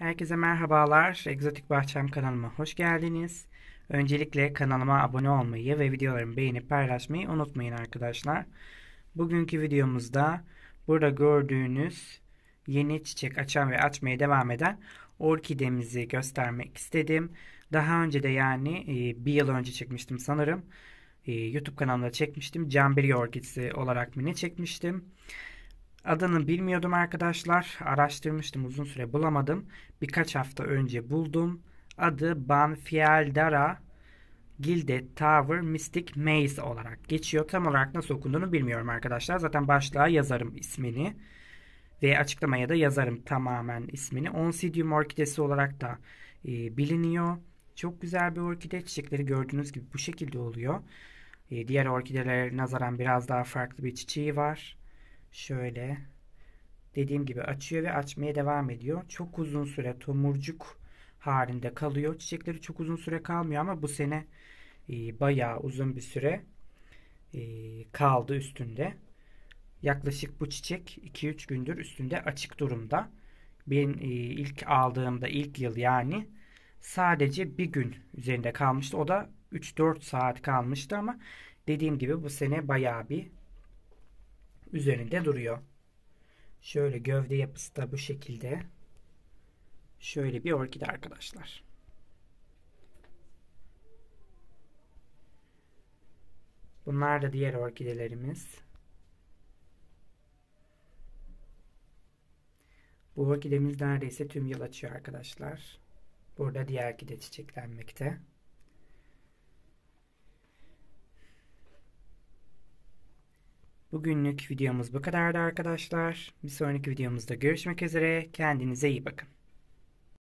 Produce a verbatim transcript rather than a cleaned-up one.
Herkese merhabalar. Egzotik Bahçem kanalıma hoş geldiniz. Öncelikle kanalıma abone olmayı ve videolarımı beğenip paylaşmayı unutmayın arkadaşlar. Bugünkü videomuzda burada gördüğünüz yeni çiçek açan ve açmaya devam eden orkidemizi göstermek istedim. Daha önce de yani e, bir yıl önce çekmiştim sanırım. E, YouTube kanalımda çekmiştim. Camberi orkidesi olarak mı ne çekmiştim. Adını bilmiyordum arkadaşlar. Araştırmıştım, uzun süre bulamadım. Birkaç hafta önce buldum. Adı Banfield Gilded Tower Mystic Maze olarak geçiyor. Tam olarak nasıl okunduğunu bilmiyorum arkadaşlar. Zaten başlığa yazarım ismini. Ve açıklamaya da yazarım tamamen ismini. Oncidium orkidesi olarak da e, biliniyor. Çok güzel bir orkide. Çiçekleri gördüğünüz gibi bu şekilde oluyor. E, diğer orkidelere nazaran biraz daha farklı bir çiçeği var. Şöyle dediğim gibi açıyor ve açmaya devam ediyor. Çok uzun süre tomurcuk halinde kalıyor. Çiçekleri çok uzun süre kalmıyor ama bu sene e, bayağı uzun bir süre e, kaldı üstünde. Yaklaşık bu çiçek iki üç gündür üstünde açık durumda. Ben e, ilk aldığımda ilk yıl yani sadece bir gün üzerinde kalmıştı. O da üç dört saat kalmıştı ama dediğim gibi bu sene bayağı bir üzerinde duruyor. Şöyle gövde yapısı da bu şekilde. Şöyle bir orkide arkadaşlar. Bunlar da diğer orkidelerimiz. Bu orkidemiz neredeyse tüm yıl açıyor arkadaşlar. Burada diğer orkide çiçeklenmekte. Bugünlük videomuz bu kadardı arkadaşlar. Bir sonraki videomuzda görüşmek üzere. Kendinize iyi bakın.